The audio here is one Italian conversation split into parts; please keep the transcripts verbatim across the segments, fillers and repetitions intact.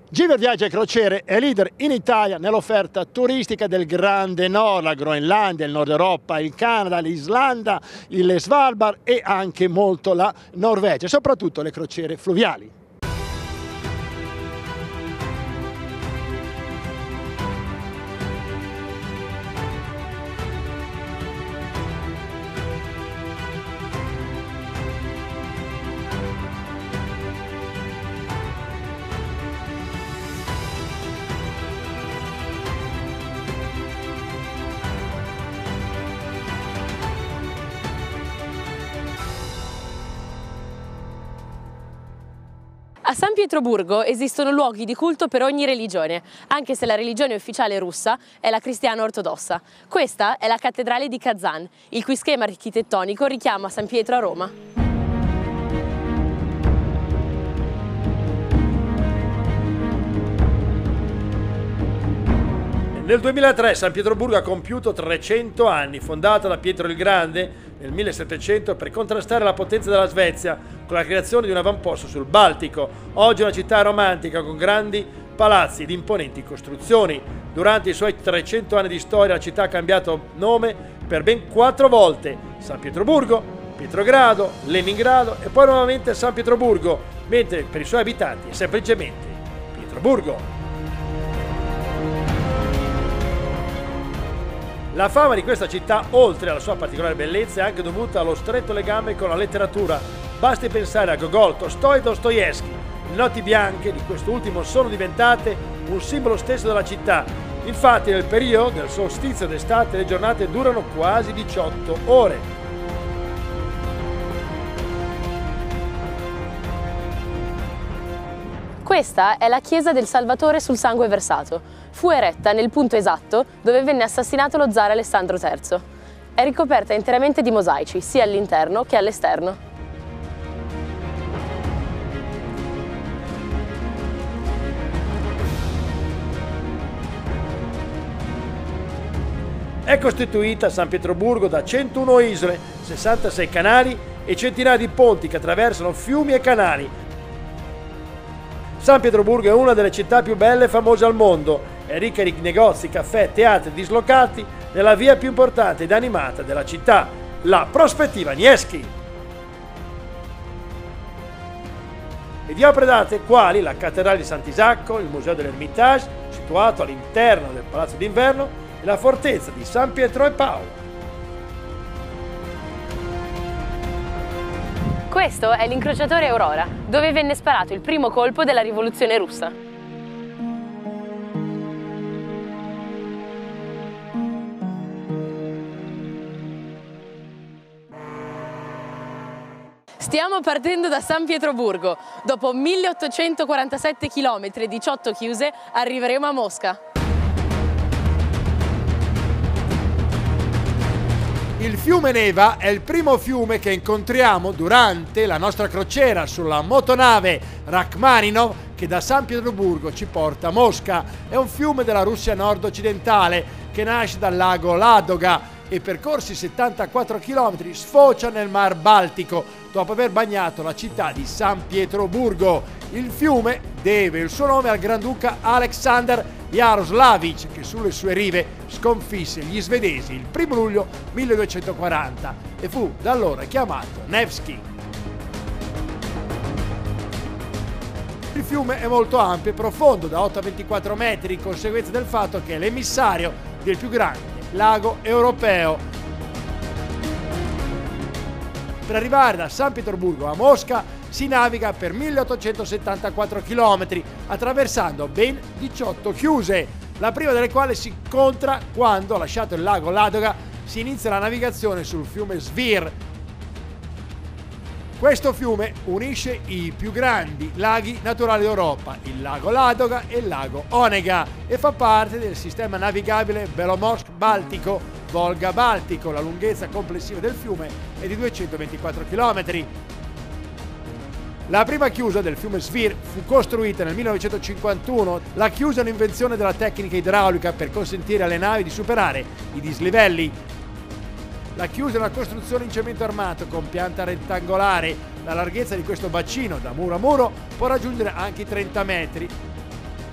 Giver Viaggi e Crociere è leader in Italia nell'offerta turistica del Grande Nord, la Groenlandia, il Nord Europa, il Canada, l'Islanda, il Svalbard e anche molto la Norvegia, soprattutto le crociere fluviali. A San Pietroburgo esistono luoghi di culto per ogni religione, anche se la religione ufficiale russa è la cristiana ortodossa. Questa è la cattedrale di Kazan, il cui schema architettonico richiama San Pietro a Roma. Nel duemilatré San Pietroburgo ha compiuto trecento anni, fondata da Pietro il Grande nel millesettecento per contrastare la potenza della Svezia con la creazione di un avamposto sul Baltico. Oggi è una città romantica con grandi palazzi ed imponenti costruzioni. Durante i suoi trecento anni di storia la città ha cambiato nome per ben quattro volte: San Pietroburgo, Pietrogrado, Leningrado e poi nuovamente San Pietroburgo, mentre per i suoi abitanti è semplicemente Pietroburgo. La fama di questa città, oltre alla sua particolare bellezza, è anche dovuta allo stretto legame con la letteratura. Basti pensare a Gogol, Tolstoi e Dostoevskij. Le notti bianche di quest'ultimo sono diventate un simbolo stesso della città. Infatti nel periodo del solstizio d'estate le giornate durano quasi diciotto ore. Questa è la chiesa del Salvatore sul sangue versato. Fu eretta nel punto esatto dove venne assassinato lo zar Alessandro terzo. È ricoperta interamente di mosaici, sia all'interno che all'esterno. È costituita San Pietroburgo da centouno isole, sessantasei canali e centinaia di ponti che attraversano fiumi e canali. San Pietroburgo è una delle città più belle e famose al mondo. È ricca di negozi, caffè, teatri dislocati nella via più importante ed animata della città, la Prospettiva Nevskij. E di opere d'arte quali la cattedrale di Sant'Isacco, il museo dell'Ermitage, situato all'interno del Palazzo d'Inverno, e la fortezza di San Pietro e Paolo. Questo è l'incrociatore Aurora, dove venne sparato il primo colpo della rivoluzione russa. Stiamo partendo da San Pietroburgo. Dopo milleottocentoquarantasette chilometri e diciotto chiuse arriveremo a Mosca. Il fiume Neva è il primo fiume che incontriamo durante la nostra crociera sulla motonave Rachmaninov che da San Pietroburgo ci porta a Mosca. È un fiume della Russia nord-occidentale che nasce dal lago Ladoga e percorsi settantaquattro chilometri sfocia nel Mar Baltico dopo aver bagnato la città di San Pietroburgo. Il fiume deve il suo nome al granduca Alexander Jaroslavich che sulle sue rive sconfisse gli svedesi il primo luglio milleduecentoquaranta e fu da allora chiamato Nevskij. Il fiume è molto ampio e profondo, da otto a ventiquattro metri, in conseguenza del fatto che è l'emissario del più grande lago europeo. Per arrivare da San Pietroburgo a Mosca si naviga per milleottocentosettantaquattro chilometri attraversando ben diciotto chiuse, la prima delle quali si incontra quando, lasciato il lago Ladoga, si inizia la navigazione sul fiume Svir. Questo fiume unisce i più grandi laghi naturali d'Europa, il lago Ladoga e il lago Onega, e fa parte del sistema navigabile Belomorsk-Baltico, Volga-Baltico. La lunghezza complessiva del fiume è di duecentoventiquattro chilometri. La prima chiusa del fiume Svir fu costruita nel millenovecentocinquantuno. La chiusa è un'invenzione della tecnica idraulica per consentire alle navi di superare i dislivelli. La chiusa è una costruzione in cemento armato con pianta rettangolare. La larghezza di questo bacino da muro a muro può raggiungere anche i trenta metri.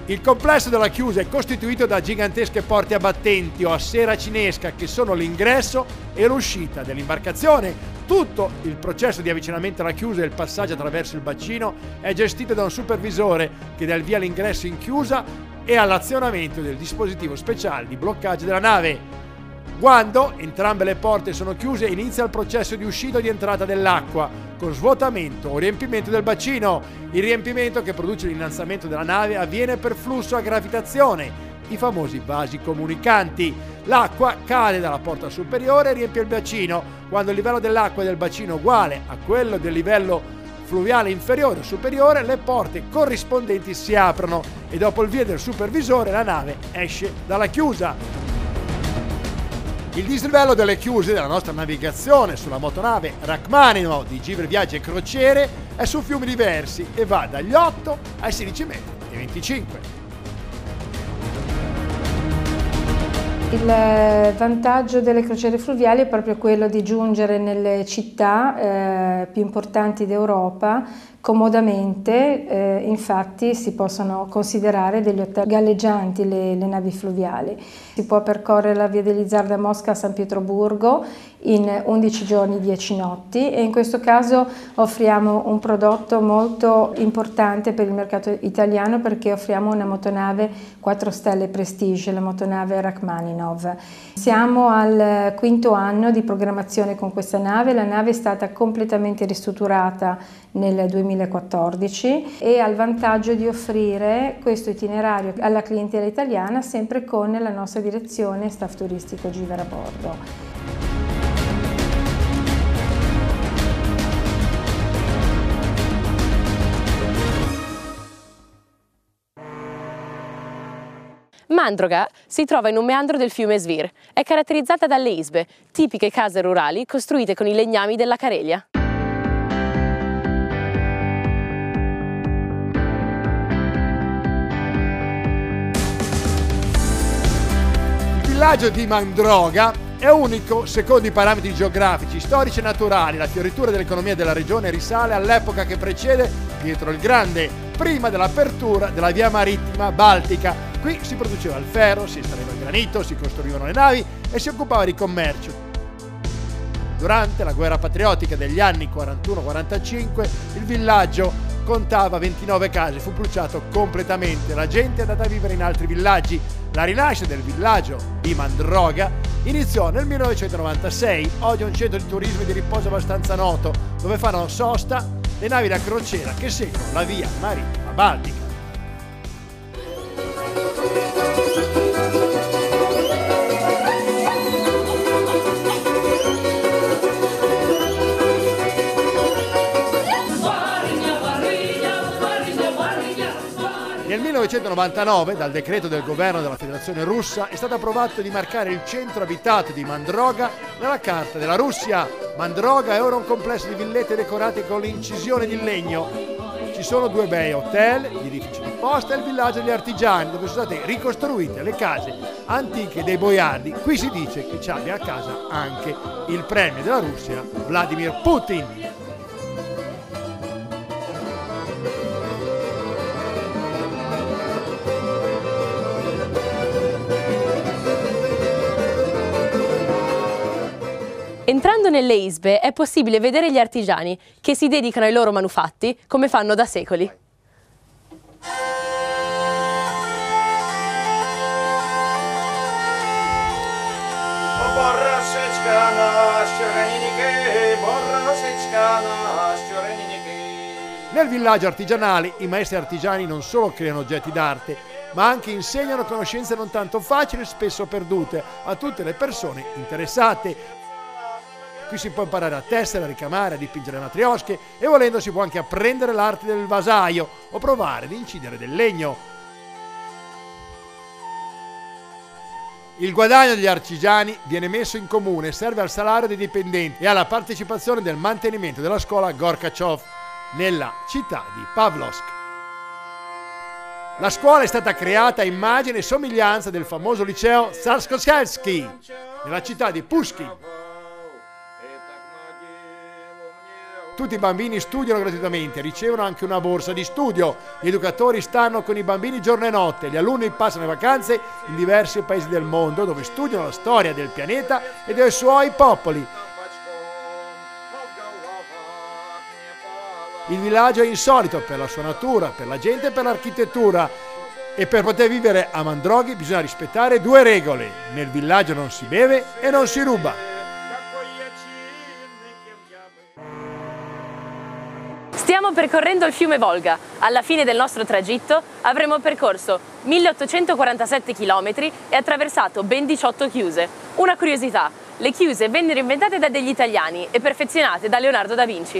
Il complesso della chiusa è costituito da gigantesche porte a battenti o a sera cinesca che sono l'ingresso e l'uscita dell'imbarcazione. Tutto il processo di avvicinamento alla chiusa e il passaggio attraverso il bacino è gestito da un supervisore che dà il via all'ingresso in chiusa e all'azionamento del dispositivo speciale di bloccaggio della nave. Quando entrambe le porte sono chiuse inizia il processo di uscita o di entrata dell'acqua con svuotamento o riempimento del bacino. Il riempimento che produce l'innalzamento della nave avviene per flusso a gravitazione, i famosi vasi comunicanti. L'acqua cade dalla porta superiore e riempie il bacino. Quando il livello dell'acqua del bacino è uguale a quello del livello fluviale inferiore o superiore, le porte corrispondenti si aprono e dopo il via del supervisore la nave esce dalla chiusa. Il dislivello delle chiuse della nostra navigazione sulla motonave Rachmaninov di Givre Viaggi e Crociere è su fiumi diversi e va dagli otto ai sedici metri e venticinque. Il vantaggio delle crociere fluviali è proprio quello di giungere nelle città eh, più importanti d'Europa comodamente, eh, infatti si possono considerare degli hotel galleggianti le, le navi fluviali. Si può percorrere la via dell'Isar da Mosca a San Pietroburgo in undici giorni, dieci notti e in questo caso offriamo un prodotto molto importante per il mercato italiano perché offriamo una motonave quattro stelle Prestige, la motonave Rachmaninov. Siamo al quinto anno di programmazione con questa nave, la nave è stata completamente ristrutturata nel duemilaquattordici e ha il vantaggio di offrire questo itinerario alla clientela italiana sempre con la nostra direzione staff turistico Giver a bordo. Mandroga si trova in un meandro del fiume Svir. È caratterizzata dalle isbe, tipiche case rurali costruite con i legnami della Carelia. Il villaggio di Mandroga è unico secondo i parametri geografici, storici e naturali. La fioritura dell'economia della regione risale all'epoca che precede Pietro il Grande, prima dell'apertura della via marittima baltica. Qui si produceva il ferro, si estraeva il granito, si costruivano le navi e si occupava di commercio. Durante la guerra patriottica degli anni quarantuno quarantacinque il villaggio contava ventinove case, fu bruciato completamente, la gente è andata a vivere in altri villaggi. La rinascita del villaggio di Mandroga iniziò nel millenovecentonovantasei, oggi è un centro di turismo e di riposo abbastanza noto, dove fanno sosta le navi da crociera che seguono la via marittima baltica. Nel millenovecentonovantanove, dal decreto del governo della Federazione Russa, è stato approvato di marcare il centro abitato di Mandroga nella carta della Russia. Mandroga è ora un complesso di villette decorate con l'incisione di legno. Ci sono due bei hotel, gli edifici di posta e il villaggio degli artigiani, dove sono state ricostruite le case antiche dei boiardi. Qui si dice che ci abbia a casa anche il premier della Russia, Vladimir Putin. Entrando nelle isbe è possibile vedere gli artigiani che si dedicano ai loro manufatti come fanno da secoli. Nel villaggio artigianale i maestri artigiani non solo creano oggetti d'arte, ma anche insegnano conoscenze non tanto facili e spesso perdute a tutte le persone interessate. Qui si può imparare a tessere, a ricamare, a dipingere matriosche e volendo si può anche apprendere l'arte del vasaio o provare ad incidere del legno. Il guadagno degli artigiani viene messo in comune, serve al salario dei dipendenti e alla partecipazione del mantenimento della scuola Gorbaciov nella città di Pavlovsk. La scuola è stata creata a immagine e somiglianza del famoso liceo Tsarskoselskij nella città di Pushkin. Tutti i bambini studiano gratuitamente, ricevono anche una borsa di studio. Gli educatori stanno con i bambini giorno e notte. Gli alunni passano le vacanze in diversi paesi del mondo dove studiano la storia del pianeta e dei suoi popoli. Il villaggio è insolito per la sua natura, per la gente e per l'architettura. E per poter vivere a Mandroghi bisogna rispettare due regole. Nel villaggio non si beve e non si ruba. Stiamo percorrendo il fiume Volga. Alla fine del nostro tragitto avremo percorso milleottocentoquarantasette chilometri e attraversato ben diciotto chiuse. Una curiosità, le chiuse vennero inventate da degli italiani e perfezionate da Leonardo da Vinci.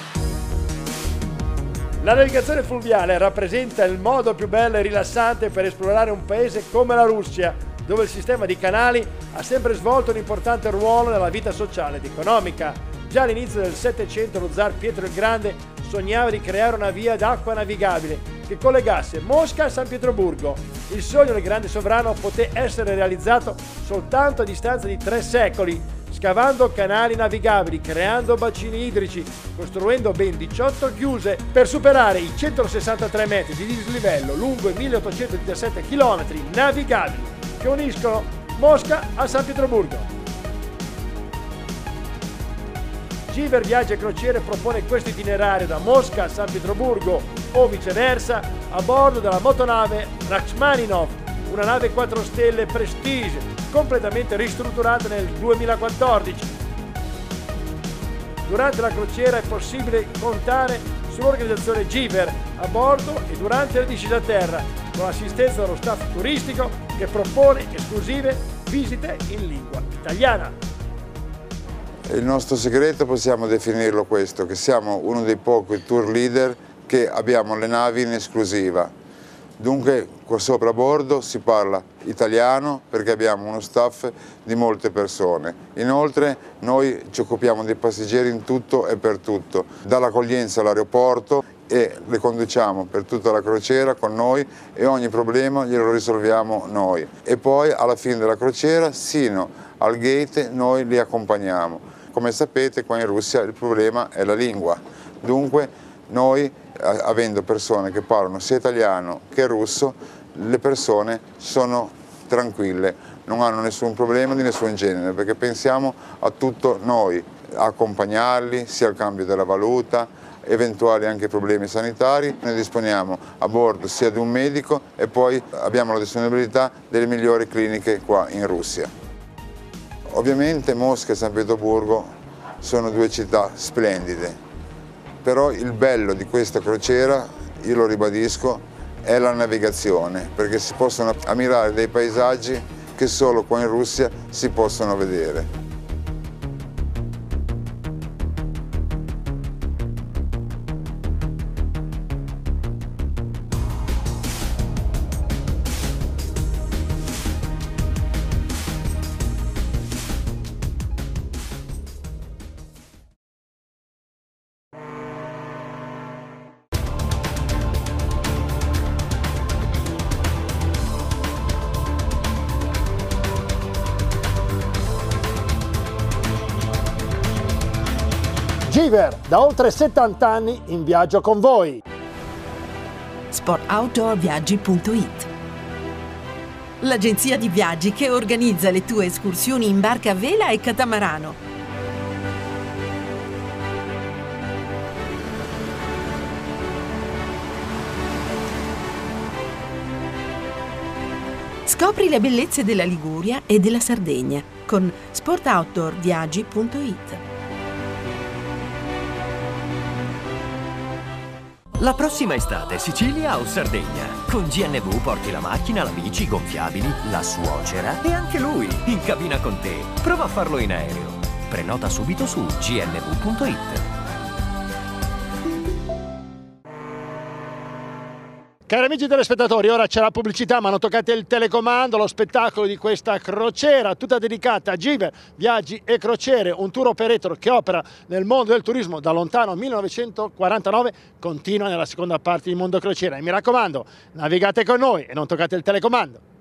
La navigazione fluviale rappresenta il modo più bello e rilassante per esplorare un paese come la Russia, dove il sistema di canali ha sempre svolto un importante ruolo nella vita sociale ed economica. Già all'inizio del Settecento lo zar Pietro il Grande sognava di creare una via d'acqua navigabile che collegasse Mosca a San Pietroburgo. Il sogno del grande sovrano poté essere realizzato soltanto a distanza di tre secoli, scavando canali navigabili, creando bacini idrici, costruendo ben diciotto chiuse per superare i centosessantatré metri di dislivello lungo i milleottocentodiciassette chilometri navigabili che uniscono Mosca a San Pietroburgo. Giver Viaggi e Crociere propone questo itinerario da Mosca a San Pietroburgo o viceversa a bordo della motonave Rachmaninov, una nave quattro stelle Prestige completamente ristrutturata nel duemilaquattordici. Durante la crociera è possibile contare sull'organizzazione Giver a bordo e durante la discesa a terra, con l'assistenza dello staff turistico che propone esclusive visite in lingua italiana. Il nostro segreto possiamo definirlo questo, che siamo uno dei pochi tour leader che abbiamo le navi in esclusiva. Dunque qua sopra a bordo si parla italiano perché abbiamo uno staff di molte persone. Inoltre noi ci occupiamo dei passeggeri in tutto e per tutto, dall'accoglienza all'aeroporto, e le conduciamo per tutta la crociera con noi e ogni problema glielo risolviamo noi. E poi alla fine della crociera, sino al gate, noi li accompagniamo. Come sapete, qua in Russia il problema è la lingua, dunque noi, avendo persone che parlano sia italiano che russo, le persone sono tranquille, non hanno nessun problema di nessun genere, perché pensiamo a tutto noi, a accompagnarli sia al cambio della valuta, eventuali anche problemi sanitari. Noi disponiamo a bordo sia di un medico e poi abbiamo la disponibilità delle migliori cliniche qua in Russia. Ovviamente Mosca e San Pietroburgo sono due città splendide, però il bello di questa crociera, io lo ribadisco, è la navigazione, perché si possono ammirare dei paesaggi che solo qua in Russia si possono vedere. Giver, da oltre settanta anni in viaggio con voi. sport outdoor viaggi punto it, l'agenzia di viaggi che organizza le tue escursioni in barca a vela e catamarano. Scopri le bellezze della Liguria e della Sardegna con sport outdoor viaggi punto it. La prossima estate Sicilia o Sardegna. Con G N V porti la macchina, la bici, i gonfiabili, la suocera e anche lui in cabina con te. Prova a farlo in aereo. Prenota subito su G N V punto it. Cari amici telespettatori, ora c'è la pubblicità, ma non toccate il telecomando, lo spettacolo di questa crociera tutta dedicata a Giver Viaggi e Crociere, un tour operator che opera nel mondo del turismo da lontano millenovecentoquarantanove, continua nella seconda parte di Mondo Crociera. E mi raccomando, navigate con noi e non toccate il telecomando.